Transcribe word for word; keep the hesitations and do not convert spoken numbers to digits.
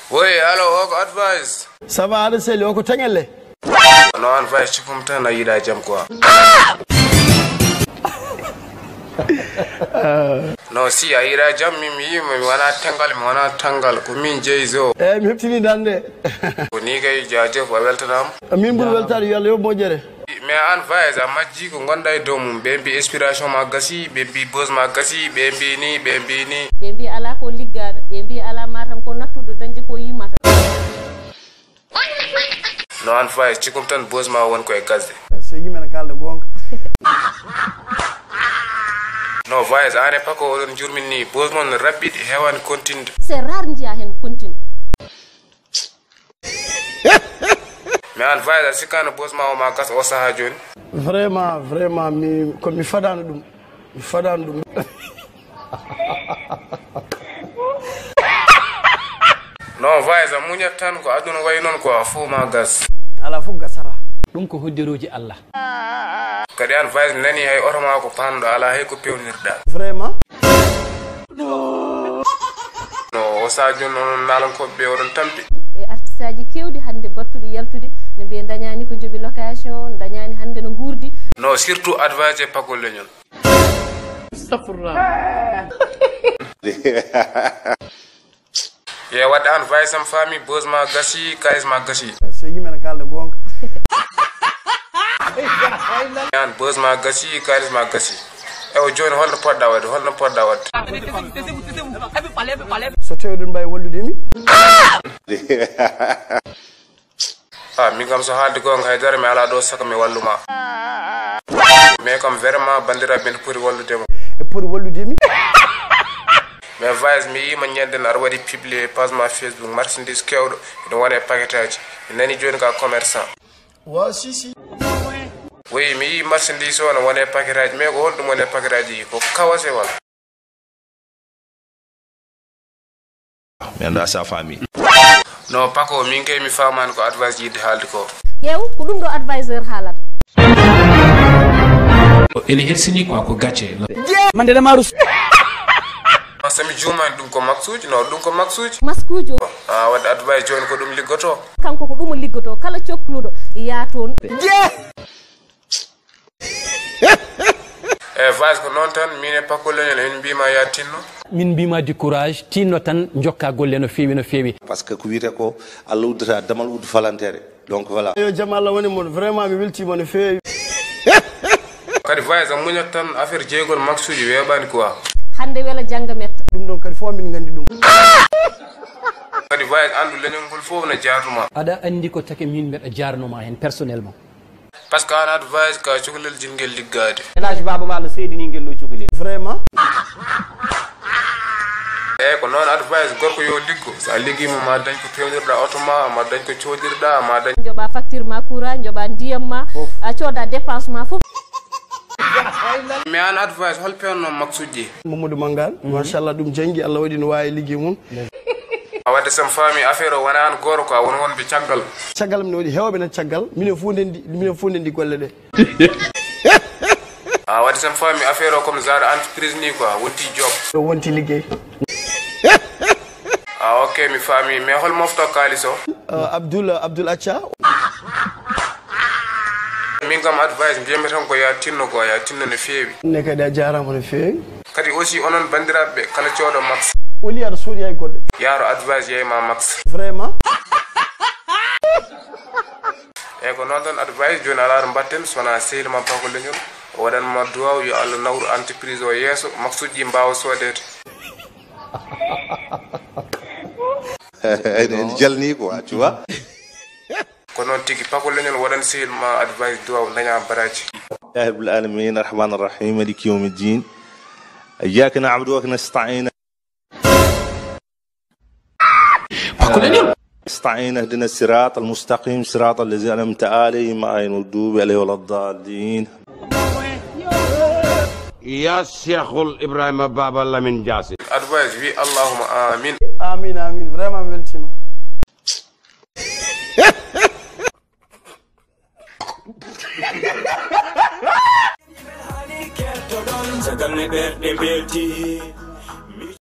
Oui, alors, ok, advice. Ça va, allez, c'est le ok, tangale. Non, advice, tu peux me tenir à y jam quoi. No, si a ira jam mi mi mi wana tangal mi wana tangal ko min jeyzo. Eh, mi heptini dande. Ko ni kay jaaje ko weltanam. Min bul weltar yalla yo mo jere. Mais advice a majji ko gonda e domum be bi inspiration ma gasi be bi buzz ma gasi be bi ni be bi ni. Be bi ala ko liggade be bi ala matam ko nattudo dañji ko yimata. No advice ci kum tan buzz ma won ko e gasde. Se yimena kalde gonga. No voice are pas ko don jurmini buzz mon rapide hewan continue. C'est rare ndia hen continue. Mais advice si kan buzz ma o ma gas o saha joni. Vraiment, vraiment mi ko mi fadano dum. Mi fadano dum. No voice munya tan ko aduna way non ko fu ma gas. Ala fu gasara. Dum ko hodderoji Allah. Kadi advice nani hay orma ko pando ala hay ko pewnirda. Vraiment? No. No, o sadio non nalan ko be odon tampi. E artisaji kewdi hande battude yaltude ne be dañani ko jobi location, dañani hande no gurdi. No, surtout advice e pagol leñol. Astaghfirullah. Ye wad advice am fami buzz ma gasi, kais ma gasi. Se yimena kalde gonga. Yan buzz ma gasi, kais ma gasi. E o joni holno podda wad, holno podda wad. So tewdon bay wallude mi. Ah, mi gam so halde gonga haydara mi ala do saka mi walluma. Mais comme vraiment bandira ben pour wallude mo. E pour wallude mi. Mais voice mi yima ñenden ar wadi publier page ma Facebook marchandise kewdo do wone paquetage nani joni ka commerçant. Wa si si. Oui, mi marchandise on wone paquetage mais ko holdum wone paquetage ko kawase wala. Mi anda sa famille. No pako min kay mi faman ko advice yidde halde ko. Yew ko dum do advisor halata. Ele hersini ko ko gatché. Mande da marus. Sami juma dum ko maksuji no dum ko maksuji. Maskujo. Ah wad advice joni ko dum liggoto. Kanko ko dum liggoto kala ciokludo ya ton. Eh voice ko non tan mine pako leñol en bima ya tinno. Min bima di courage tinno tan jokka golle no fewi no fewi. Parce que ko wiite ko Allah uddata damal uddu falantere. Donc voilà. Yo jamala woni mon vraiment mi welti mon fewi. Kadi voice munya tan affaire jeegol maksuji webani quoi. Hande wela janga metta. Dum don kadi fo min gandi dum. Kadi voice andu leñol gol fof na jaaruma. Ada andi ko take min meda jarnoma hen personnellement. Parce que an advice ka cukalel jingel liggade. Elage baba ma la seydini ngel lo cukalel. Vraiment? Eh ko non advice gorko yo liggo sa liggi mo ma dañ ko pewnirda automa ma dañ ko ciodirda ma dañ Joba facture ma courant, joba ndiyam ma, a cioda dépense ma fof. Mais an advice hol pewno maksuji. Mamadou Mangal, machallah dum jangi Allah wadi no wawi liggi mun. Wadde sam fami affaire o wana an goro ko won won be ciagal. Ciagal mi wadi hewbe na ciagal, minen fu ndendi minen fu ndendi golle de. Ah wadde sam fami affaire o comme genre entreprise ni quoi, wonti job. Do wonti liggey. Ah ok mi fami mais hol mofto kaliso. Abdul Abdul Acha. Min gam advice mbiyami tan ko ya tinno ko ya tinno no fewi. Ne kadi a jarama no fewi. Kadi aussi onon bandirabe kala ciodo max. Woli ar sori ay goddo. Yaro advice yey ma max. Vraiment? E ko non tan advice joni ala mbatten sona seyl ma pako leñol o wadan ma duwaw yo Allah nawru entreprise o yeso maksuji mbaw sodede. En jalni quoi, tu vois? ko non tigi pako leñol wadan seyl ma advice duwaw daña baraji. يا رب العالمين الرحمن الرحيم مالك يوم الدين إياك نعبد وإياك نستعين استعين اهدنا الصراط المستقيم صراط الذين أنعمت عليهم غير المغضوب عليهم ولا الضالين. يا شيخ إبراهيم بابا الله من جاسي advice wi Allahumma amin. Amin amin vraiment weltima. Sagal ne ber de belti